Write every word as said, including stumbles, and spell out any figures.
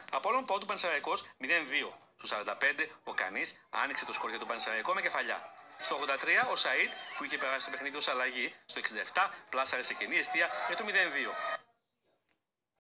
Απόλλων Πόντου Πανσεραϊκός μηδέν δύο. Στους σαράντα πέντε ο Κανής άνοιξε το σκορ για τον Πανσεραϊκό με κεφαλιά. Στο ογδόντα τρία ο Σαΐντ που είχε περάσει το παιχνίδι ως αλλαγή, στο εξήντα επτά πλάσαρε σε κενή αιστεία για το μηδέν δύο.